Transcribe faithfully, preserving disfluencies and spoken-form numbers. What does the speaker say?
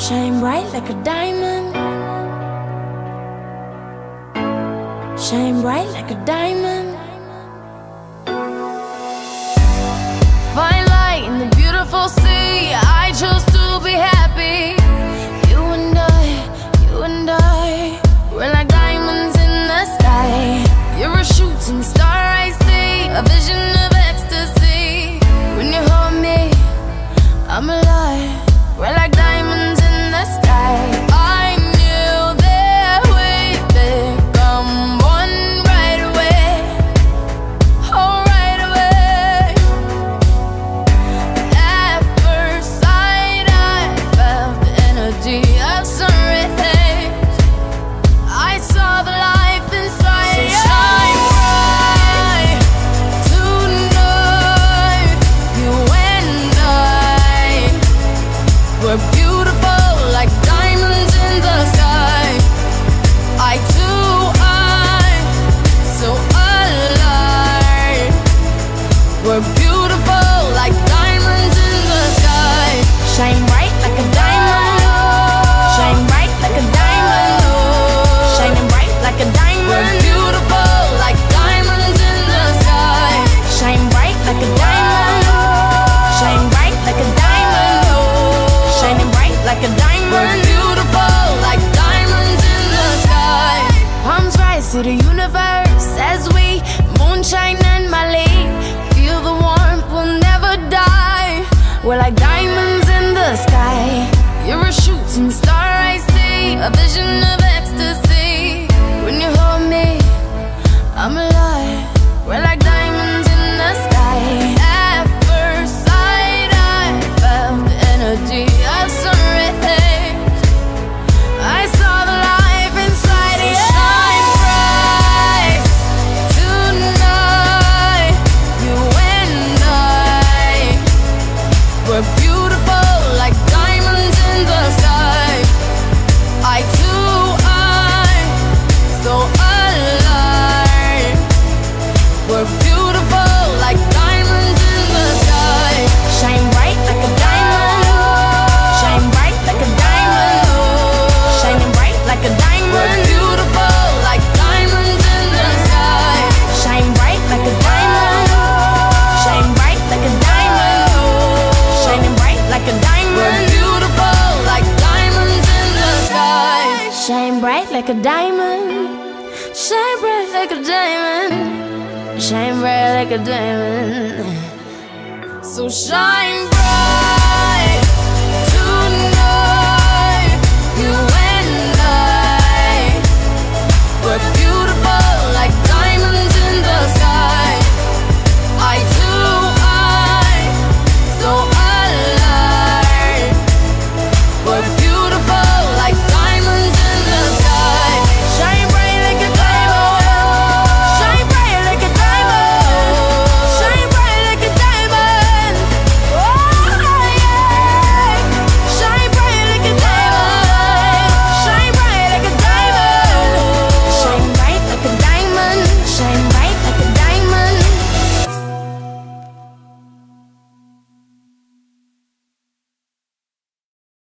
Shine bright like a diamond. Shine bright like a diamond. Fine light in the beautiful sea. I chose to be happy. You and I, you and I, we're like diamonds in the sky. You're a shooting star I see, a vision of ecstasy. When you hold me, I'm alive. We're like diamonds in the sky. I knew that we'd become one right away. Oh, right away. At first sight, I felt the energy of sun rays. I saw the life inside. So shine bright tonight. You and I, we're beautiful like diamonds in the sky. I too, I'm so alive. We're beautiful like diamonds in the sky. Shine bright like a diamond. Shine bright like a diamond. Shining bright like a diamond. We're beautiful like diamonds in the sky. Shine bright like a diamond. Shine bright like a diamond. Shining bright like a diamond. We're beautiful like diamonds in the sky. Palms rise to the universe as we moonshine and Mali. Feel the warmth, we'll never die. We're like diamonds in the sky. You're a shooting star I see, a vision of ecstasy. When you hold me, I'm alive. We're like diamonds in the sky. At first sight, I felt the energy of sun rays. I saw the life inside. So shine bright tonight. You and I, we're beautiful like diamonds in the sky. I too, I'm so alive. We're beautiful like diamonds in the sky. Shine bright like a diamond. Shine bright like a diamond. Shining bright like a diamond. We're beautiful like diamonds in the sky. Shine bright like a diamond. Shine bright like a diamond. Shining bright like a diamond. We're beautiful like diamonds in the sky. Shine bright like a diamond. Shine bright like a diamond. Shine bright like a diamond. So shine bright.